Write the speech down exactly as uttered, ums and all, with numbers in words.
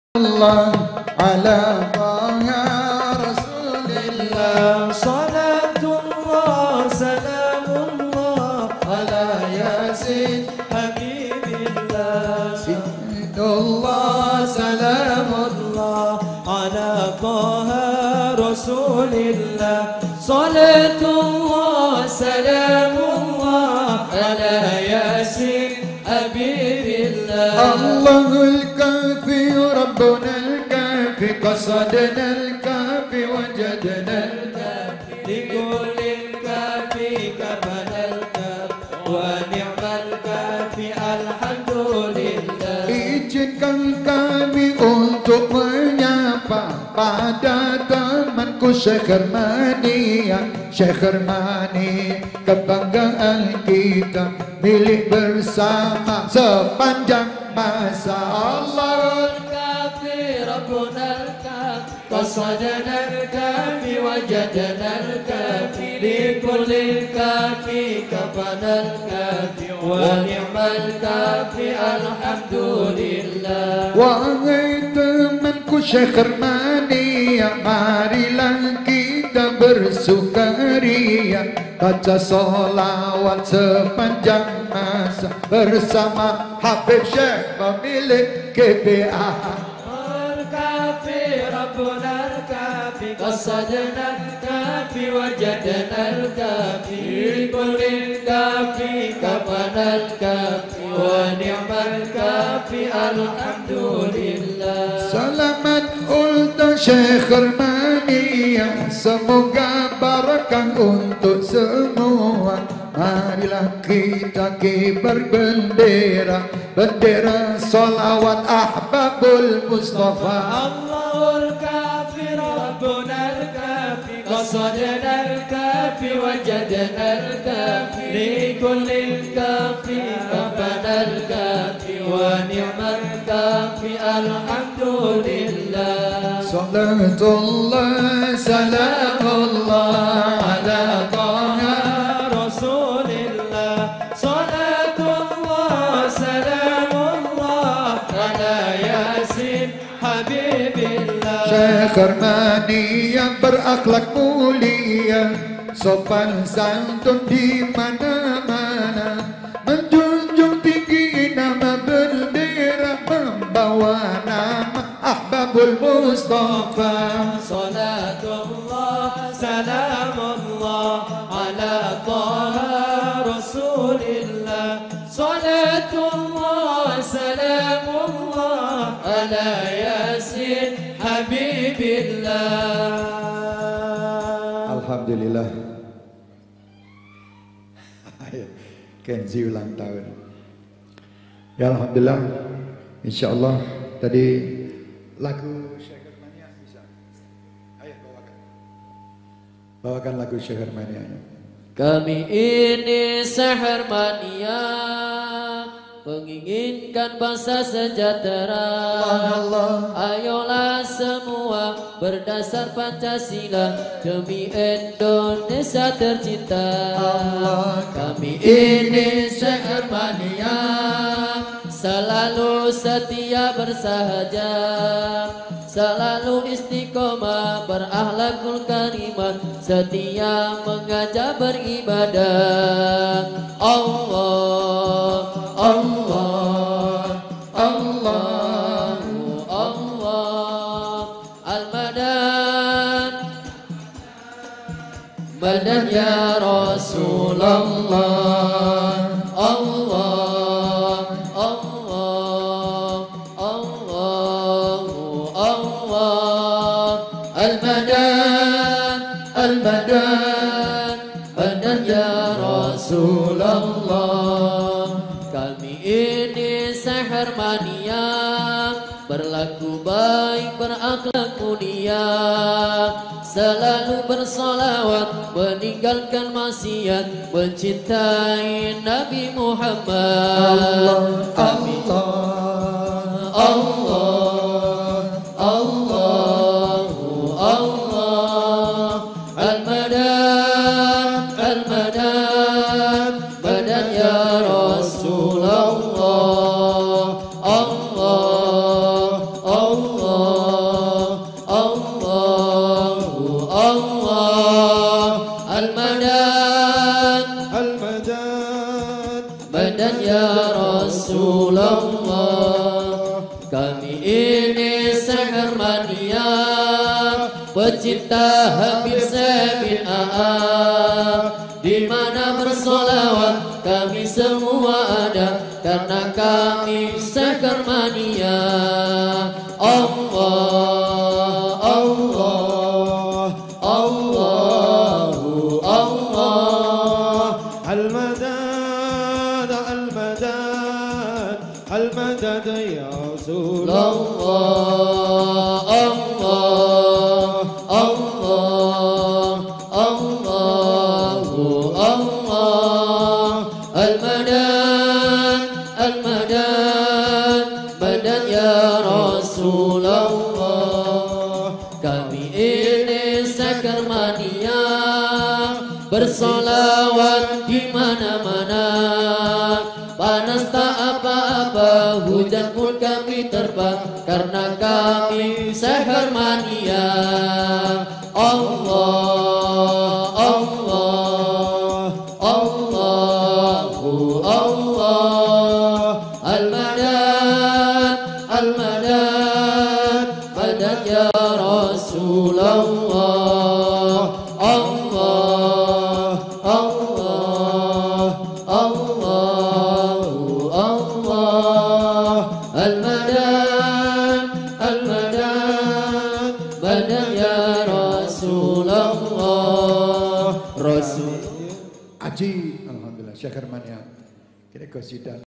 Allah ala taha Rasulillah. Salatullah salamullah ala yasin habibillah. Sayyidullah salamullah ala taha Rasulillah. Salatullah salamullah ala yasin habibillah. Allahul kafi Rabbuna al-kafi qasadna al-kafi wajadna al-kafi likulil kafi kafanal kafi wa ni'mal kafi alhamdulillah. Izinkan kami untuk menyapa pada temanku Syekh Hermania. Syekh Hermania kebanggaan kita, milik bersama sepanjang masa. Allahul kafi Rabbunal kafi qasadanal kafi wajadnal kafi likulil kafi kafanal kafi wa ni'mal kafi alhamdulillah. Wahai temanku Syekh Hermania, marilah kita bersukaria, baca solawat sepanjang masa bersama Habib Syekh pemilik K B A. Al-kafi Rabbunal kafi qasadnal kafi wajadnal kafi likulil kafi kafanal kafi wa ni'mal kafi alhamdulillah. Selamat ulta Syekh Hermania, semoga barakah untuk semua. Marilah kita kibar bendera, bendera solawat ahbabul Mustafa. Allahul kafi Rabbunal kafi qasadnal kafi wajadnal kafi likulil kafi kafanal kafi wa ni'mal kafi alhamdulillah. Salatullah salamullah ala taha Rasulillah. Salatullah salamullah ala yasin habibillah. Syekh Hermania berakhlak mulia, sopan santun di mana-mana, menjunjung tinggi nama bendera, membawa nama Ahbabul Mustafa. Salatullah salamullah ala taha Rasulillah. Salatullah salamullah ala yasin habibillah. Alhamdulillah. Kenzi ulang tahun. Ya Alhamdulillah. Insyaallah tadi lagu Syekh Hermania bisa. Ayo bawakan. Bawakan lagu Syekh Hermania. Kami ini Syekh Hermania menginginkan bangsa sejahtera. Allah. Ayolah semua berdasar Pancasila demi Indonesia tercinta. Allah. Kami ini Syekh Hermania selalu setia bersahaja, selalu istiqomah berakhlakul karimah, setia mengajak beribadah. Allah, Allah, Allah, Allah, Al-Madad, Madad ya Rasulullah. Allah, Allah, Allah, Allah, Al-Madad, Al-Madad, Madad ya Rasulullah. Kami ini Syekh Hermania berlaku baik, berakhlak mulia, selalu bersolawat, meninggalkan maksiat, mencintai Nabi Muhammad. Allah, Allah, Allah, Allah, Al-Madad, Al-Madad, Madad ya Rasulullah. Allah, Allah, ini seher mania, pecinta Habib Sabin A'a. Di mana bersolawat kami semua ada, karena kami seher mania. Allah, Allah, Allahu Allah. Al-madad, al-madad, al-madad ya Allah, Allah, Allah, Allahu Allah. Al-madad, al-madad, madad ya Rasulullah. Kami ini Sakar Mania, bersolawat di mana-mana. Panas tak apa-apa, hujan pun kami terbang, karena kami Sakar Mania. Allah, Allah, Allahu Allah. Al-madad, al-madad, madad ya Rasulullah. Allah, Allah, Allahu Allah. Al-madad, al-madad, madad ya Rasulullah. Rasul Aji, alhamdulillah, Syekh Mania. Kira kau sidang.